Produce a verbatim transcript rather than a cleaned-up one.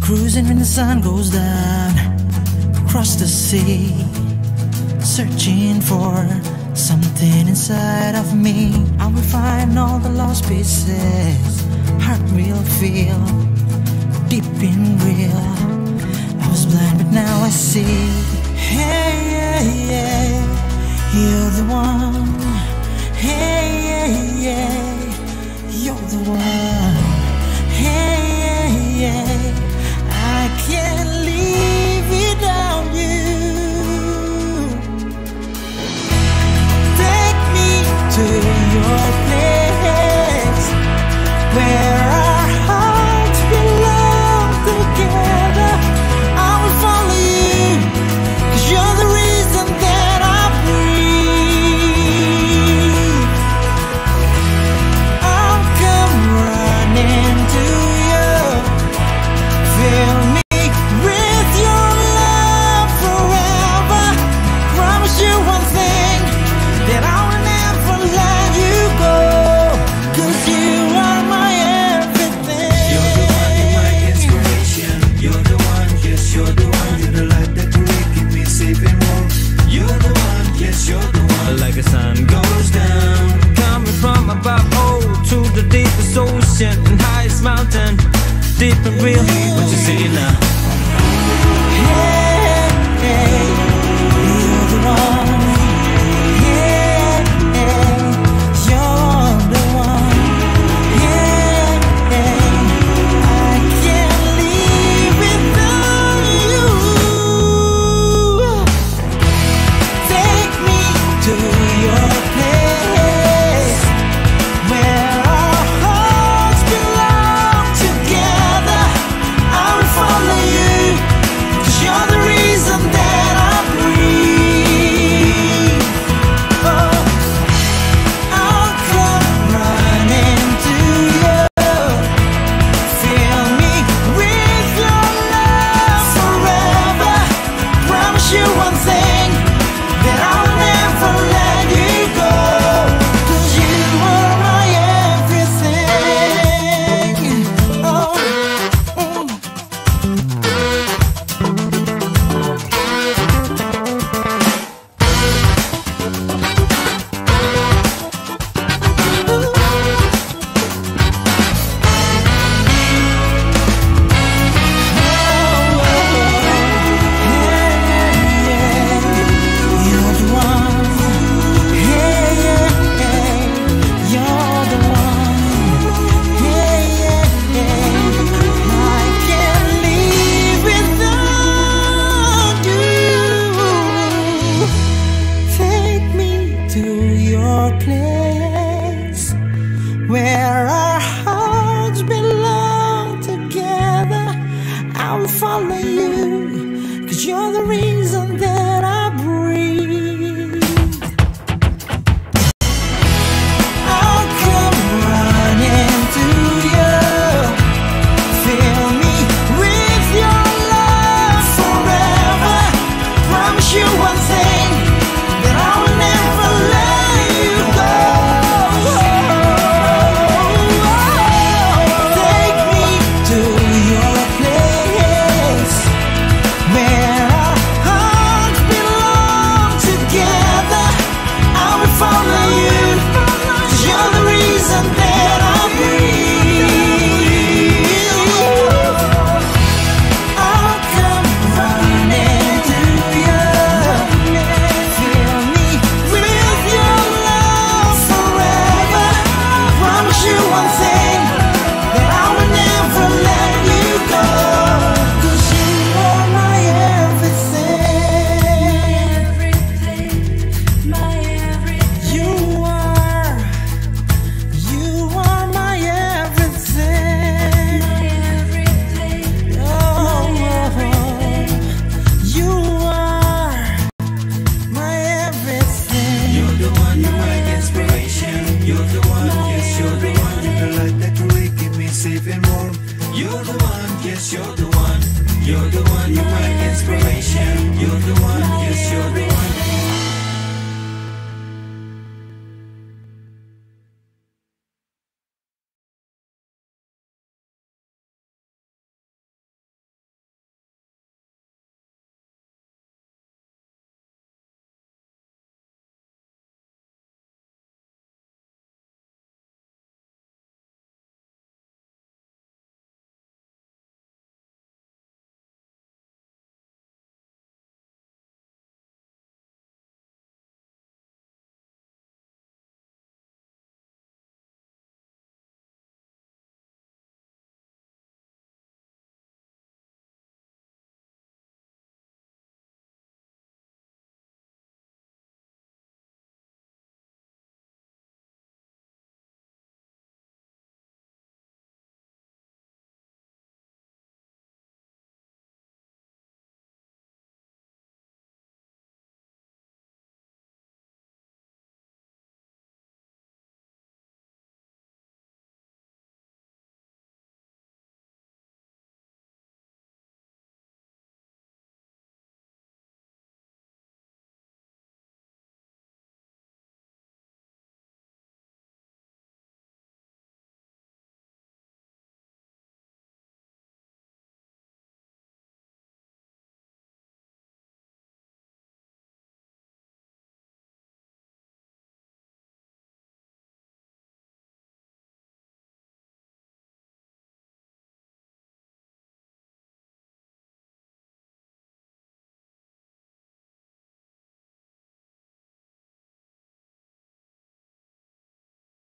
Cruising when the sun goes down, across the sea, searching for something inside of me. I will find all the lost pieces, heart will feel deep and real. I was blind but now I see. Hey, yeah, yeah, you're the one. Hey, yeah, yeah, you're the one. Hey, yeah, yeah, I can't live without you. Take me to your place where our hearts belong together. I will follow you, 'cause you're the reason that I breathe. I'll come running to you. Fill me with your love forever. Promise you one thing, that I will never let you go, 'cause you are my everything. You're the one, you're my inspiration. You're the one, yes, you're the one. You're the light that will keep me safe and warm. You're the one, yes, you're the one. Like the sun goes down, coming from above, oh, to the deepest ocean and highest mountain, deep and real. What you see now? Hey,